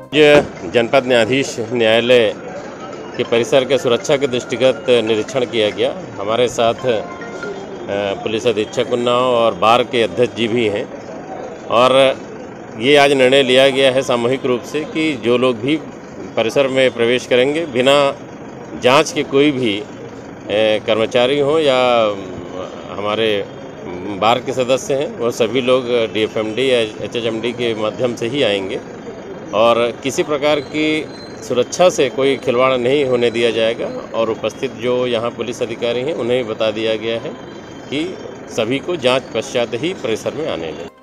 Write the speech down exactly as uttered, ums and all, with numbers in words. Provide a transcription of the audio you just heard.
ये जनपद न्यायाधीश न्यायालय के परिसर के सुरक्षा के दृष्टिगत निरीक्षण किया गया। हमारे साथ पुलिस अधीक्षक उन्नाव और बार के अध्यक्ष जी भी हैं और ये आज निर्णय लिया गया है सामूहिक रूप से कि जो लोग भी परिसर में प्रवेश करेंगे बिना जांच के, कोई भी कर्मचारी हों या हमारे बार के सदस्य हैं, वो सभी लोग डीएफएमडी या एचएचएमडी के माध्यम से ही आएंगे और किसी प्रकार की सुरक्षा से कोई खिलवाड़ नहीं होने दिया जाएगा। और उपस्थित जो यहाँ पुलिस अधिकारी हैं उन्हें बता दिया गया है कि सभी को जांच पश्चात ही परिसर में आने दें।